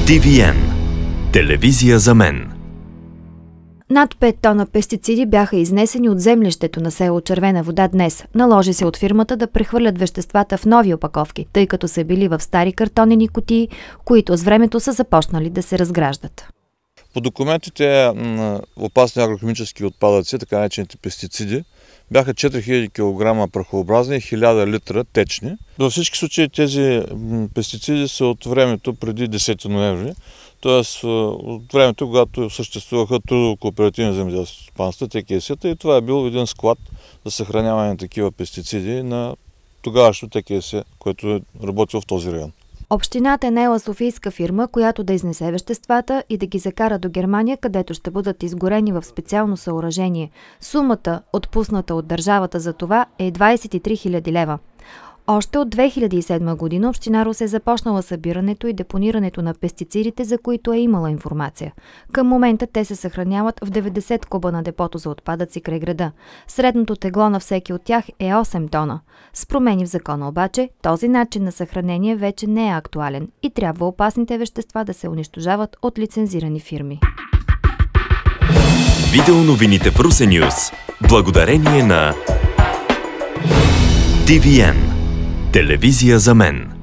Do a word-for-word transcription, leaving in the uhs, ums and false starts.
Ти Ви Ен – телевизия за мен. Над пет тона пестициди бяха изнесени от землището на село Червена вода днес. Наложи се от фирмата да прехвърлят веществата в нови опаковки, тъй като са били в стари картонени кутии, които с времето са започнали да се разграждат. По документите опасни агрохимически отпадъци, така наречените пестициди, бяха четири хиляди килограма прахообразни и хиляда литра течни. Във всички случаи тези пестициди са от времето преди десети ноември, т.е. от времето, когато съществуваха трудово-кооперативни земеделски стопанства, Те Ке Ес-та, и това е бил един склад за съхраняване на такива пестициди на тогавашното Те Ке Ес, което е работило в този район. Общината е наела софийска фирма, която да изнесе веществата и да ги закара до Германия, където ще бъдат изгорени в специално съоръжение. Сумата, отпусната от държавата за това, е двадесет и три хиляди лева. Още от две хиляди и седма година община Русе е започнала събирането и депонирането на пестицидите, за които е имала информация. Към момента те се съхраняват в деветдесет куба на депото за отпадъци край града. Средното тегло на всеки от тях е осем тона. С промени в закона обаче, този начин на съхранение вече не е актуален и трябва опасните вещества да се унищожават от лицензирани фирми. Видеоновините в Русе Нюз, благодарение на Ти Ви Ен – телевизия за мен.